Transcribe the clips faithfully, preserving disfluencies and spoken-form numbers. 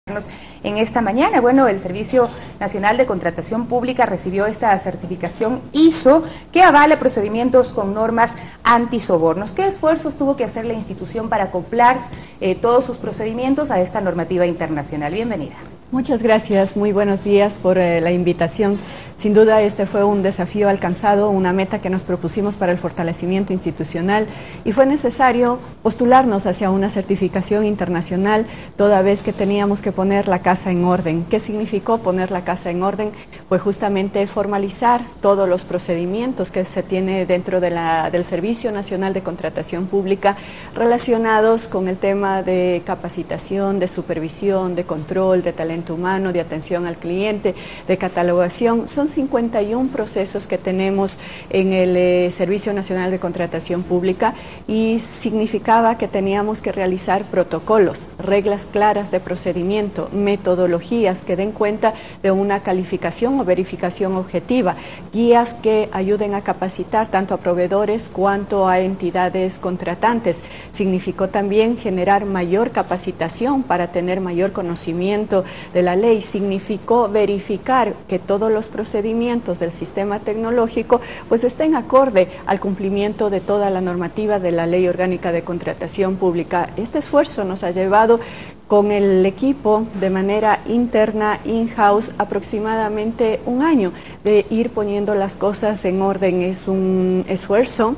En esta mañana, bueno, el Servicio Nacional de Contratación Pública recibió esta certificación I S O que avala procedimientos con normas antisobornos. ¿Qué esfuerzos tuvo que hacer la institución para acoplar eh, todos sus procedimientos a esta normativa internacional? Bienvenida. Muchas gracias, muy buenos días por eh, la invitación. Sin duda este fue un desafío alcanzado, una meta que nos propusimos para el fortalecimiento institucional y fue necesario postularnos hacia una certificación internacional toda vez que teníamos que poner la casa en orden. ¿Qué significó poner la casa en orden? Pues justamente formalizar todos los procedimientos que se tiene dentro de la, del Servicio Nacional de Contratación Pública relacionados con el tema de capacitación, de supervisión, de control, de talento humano, de atención al cliente, de catalogación. Son cincuenta y un procesos que tenemos en el eh, Servicio Nacional de Contratación Pública y significaba que teníamos que realizar protocolos, reglas claras de procedimiento, metodologías que den cuenta de una calificación o verificación objetiva, guías que ayuden a capacitar tanto a proveedores cuanto a entidades contratantes. Significó también generar mayor capacitación para tener mayor conocimiento de la ley. Significó verificar que todos los procedimientos del sistema tecnológico pues estén acorde al cumplimiento de toda la normativa de la Ley Orgánica de Contratación Pública. Este esfuerzo nos ha llevado con el equipo de manera interna, in-house, aproximadamente un año de ir poniendo las cosas en orden. Es un esfuerzo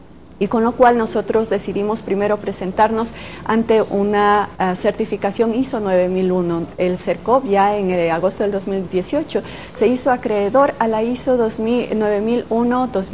y con lo cual nosotros decidimos primero presentarnos ante una uh, certificación I S O nueve mil uno. El CERCOP ya en eh, agosto del dos mil dieciocho se hizo acreedor a la I S O nueve mil uno dos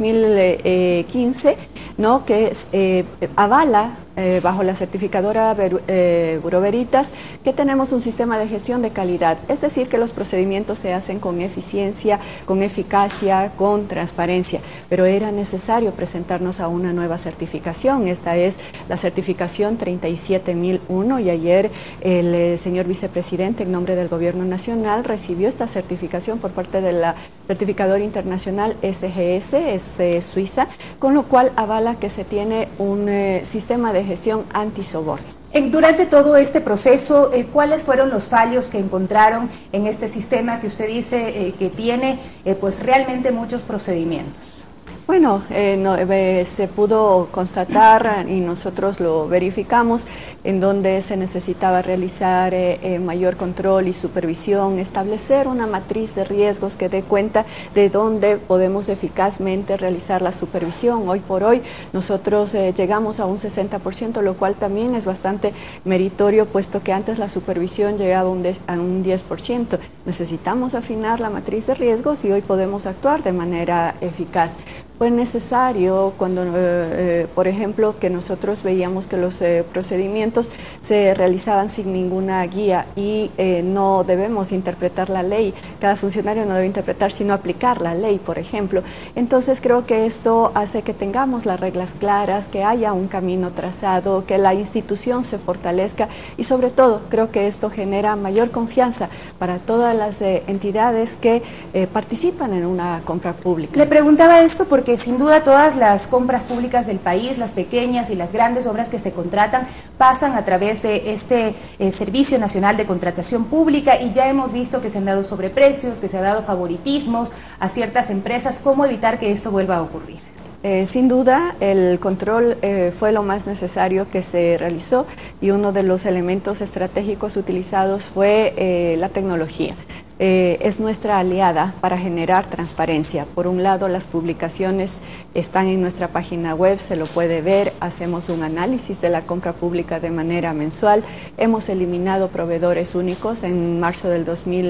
mil quince, ¿no? que eh, avala Eh, bajo la certificadora eh, Bureau Veritas que tenemos un sistema de gestión de calidad, es decir, que los procedimientos se hacen con eficiencia, con eficacia, con transparencia, pero era necesario presentarnos a una nueva certificación. Esta es la certificación treinta y siete mil uno y ayer el eh, señor vicepresidente en nombre del Gobierno Nacional recibió esta certificación por parte de la certificadora internacional S G S, es eh, Suiza, con lo cual avala que se tiene un eh, sistema de gestión antisoborno. Durante todo este proceso, eh, ¿cuáles fueron los fallos que encontraron en este sistema que usted dice eh, que tiene eh, pues realmente muchos procedimientos? Bueno, eh, no, eh, se pudo constatar y nosotros lo verificamos en donde se necesitaba realizar eh, eh, mayor control y supervisión, establecer una matriz de riesgos que dé cuenta de dónde podemos eficazmente realizar la supervisión. Hoy por hoy nosotros eh, llegamos a un sesenta por ciento, lo cual también es bastante meritorio, puesto que antes la supervisión llegaba a un, a un diez por ciento. Necesitamos afinar la matriz de riesgos y hoy podemos actuar de manera eficaz. Fue necesario cuando, eh, eh, por ejemplo, que nosotros veíamos que los eh, procedimientos se realizaban sin ninguna guía y eh, no debemos interpretar la ley. Cada funcionario no debe interpretar, sino aplicar la ley, por ejemplo. Entonces creo que esto hace que tengamos las reglas claras, que haya un camino trazado, que la institución se fortalezca y sobre todo creo que esto genera mayor confianza para todas las eh, entidades que eh, participan en una compra pública. Le preguntaba esto porque sin duda todas las compras públicas del país, las pequeñas y las grandes obras que se contratan, pasan a través de este eh, Servicio Nacional de Contratación Pública y ya hemos visto que se han dado sobreprecios, que se han dado favoritismos a ciertas empresas. ¿Cómo evitar que esto vuelva a ocurrir? Eh, sin duda, el control eh, fue lo más necesario que se realizó y uno de los elementos estratégicos utilizados fue eh, la tecnología. Eh, es nuestra aliada para generar transparencia. Por un lado, las publicaciones están en nuestra página web, se lo puede ver, hacemos un análisis de la compra pública de manera mensual, hemos eliminado proveedores únicos en marzo del dos mil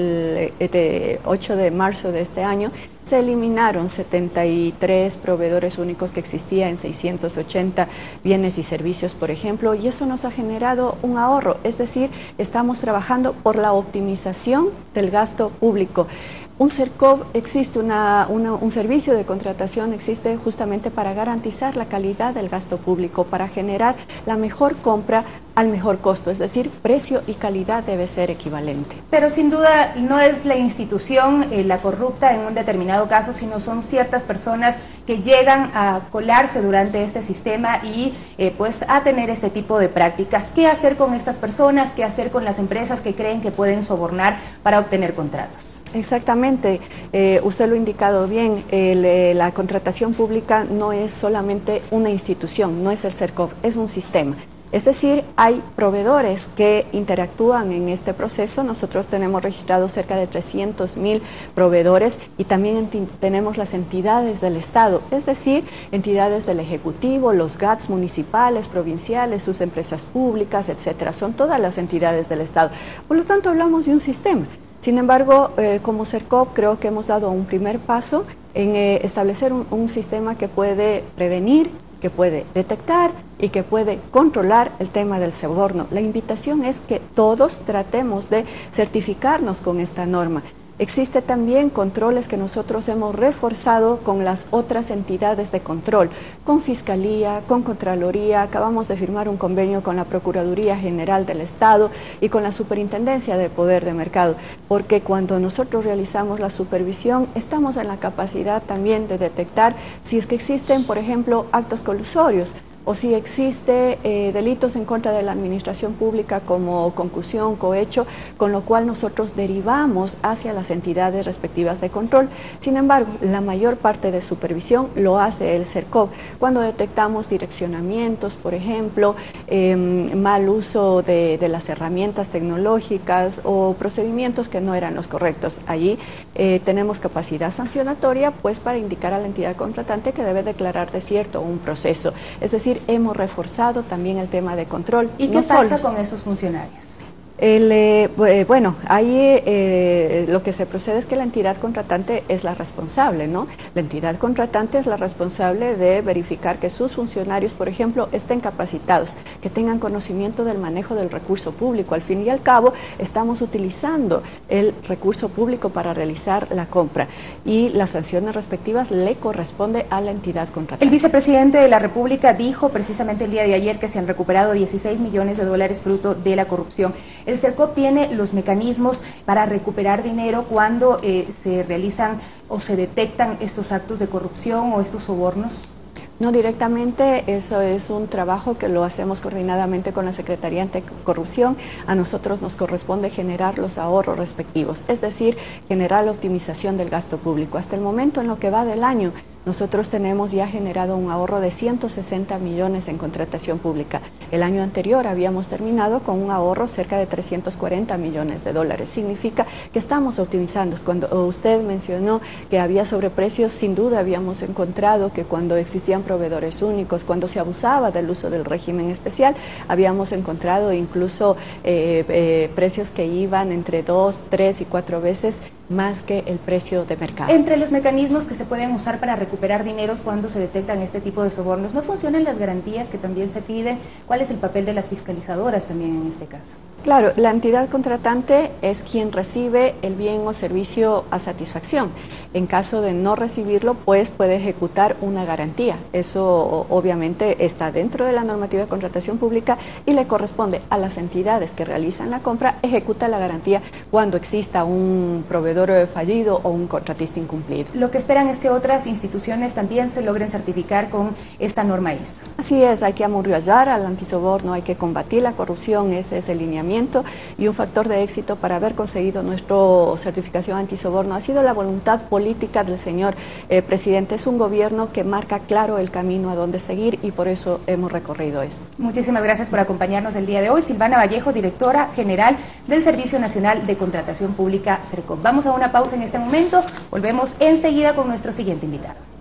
ocho, de marzo de este año, se eliminaron setenta y tres proveedores únicos que existían en seiscientos ochenta bienes y servicios, por ejemplo, y eso nos ha generado un ahorro, es decir, estamos trabajando por la optimización del gasto público. Un CERCOP existe, una, una, un servicio de contratación existe justamente para garantizar la calidad del gasto público, para generar la mejor compra al mejor costo, es decir, precio y calidad debe ser equivalente. Pero sin duda no es la institución eh, la corrupta en un determinado caso, sino son ciertas personas que llegan a colarse durante este sistema y eh, pues a tener este tipo de prácticas. ¿Qué hacer con estas personas? ¿Qué hacer con las empresas que creen que pueden sobornar para obtener contratos? Exactamente, eh, usted lo ha indicado bien, el, eh, la contratación pública no es solamente una institución, no es el CERCOP, es un sistema. Es decir, hay proveedores que interactúan en este proceso. Nosotros tenemos registrados cerca de trescientos mil proveedores y también tenemos las entidades del Estado, es decir, entidades del Ejecutivo, los G A Ts municipales, provinciales, sus empresas públicas, etcétera. Son todas las entidades del Estado. Por lo tanto, hablamos de un sistema. Sin embargo, eh, como CERCOP creo que hemos dado un primer paso en eh, establecer un, un sistema que puede prevenir, que puede detectar y que puede controlar el tema del soborno. La invitación es que todos tratemos de certificarnos con esta norma. Existe también controles que nosotros hemos reforzado con las otras entidades de control, con Fiscalía, con Contraloría. Acabamos de firmar un convenio con la Procuraduría General del Estado y con la Superintendencia de Poder de Mercado, porque cuando nosotros realizamos la supervisión estamos en la capacidad también de detectar si es que existen, por ejemplo, actos colusorios, o si existe eh, delitos en contra de la administración pública como concusión, cohecho, con lo cual nosotros derivamos hacia las entidades respectivas de control. Sin embargo, la mayor parte de supervisión lo hace el CERCOP, cuando detectamos direccionamientos, por ejemplo, eh, mal uso de, de las herramientas tecnológicas o procedimientos que no eran los correctos. Allí eh, tenemos capacidad sancionatoria pues para indicar a la entidad contratante que debe declarar desierto un proceso. Es decir, hemos reforzado también el tema de control. ¿Y qué no pasa solos. con esos funcionarios? El, eh, bueno, ahí eh, lo que se procede es que la entidad contratante es la responsable, ¿no? La entidad contratante es la responsable de verificar que sus funcionarios, por ejemplo, estén capacitados, que tengan conocimiento del manejo del recurso público. Al fin y al cabo, estamos utilizando el recurso público para realizar la compra y las sanciones respectivas le corresponde a la entidad contratante. El vicepresidente de la República dijo precisamente el día de ayer que se han recuperado dieciséis millones de dólares fruto de la corrupción. El CERCOP tiene los mecanismos para recuperar dinero cuando eh, se realizan o se detectan estos actos de corrupción o estos sobornos. No directamente, eso es un trabajo que lo hacemos coordinadamente con la Secretaría Anticorrupción. A nosotros nos corresponde generar los ahorros respectivos, es decir, generar la optimización del gasto público. Hasta el momento, en lo que va del año, nosotros tenemos ya generado un ahorro de ciento sesenta millones en contratación pública. El año anterior habíamos terminado con un ahorro cerca de trescientos cuarenta millones de dólares. Significa que estamos optimizando. Cuando usted mencionó que había sobreprecios, sin duda habíamos encontrado que cuando existían proveedores únicos, cuando se abusaba del uso del régimen especial, habíamos encontrado incluso eh, eh, precios que iban entre dos, tres y cuatro veces más que el precio de mercado. Entre los mecanismos que se pueden usar para recuperar dineros cuando se detectan este tipo de sobornos, ¿no funcionan las garantías que también se piden? ¿Cuál es el papel de las fiscalizadoras también en este caso? Claro, la entidad contratante es quien recibe el bien o servicio a satisfacción. En caso de no recibirlo, pues puede ejecutar una garantía. Eso obviamente está dentro de la normativa de contratación pública y le corresponde a las entidades que realizan la compra ejecutar la garantía cuando exista un proveedor fallido o un contratista incumplido. Lo que esperan es que otras instituciones también se logren certificar con esta norma I S O. Así es, hay que amurriallar al antisoborno, hay que combatir la corrupción, ese es el lineamiento, y un factor de éxito para haber conseguido nuestra certificación antisoborno ha sido la voluntad política del señor eh, presidente. Es un gobierno que marca claro el camino a dónde seguir y por eso hemos recorrido esto. Muchísimas gracias por acompañarnos el día de hoy. Silvana Vallejo, directora general del Servicio Nacional de Contratación Pública, CERCOP. Vamos a una pausa en este momento, volvemos enseguida con nuestro siguiente invitado.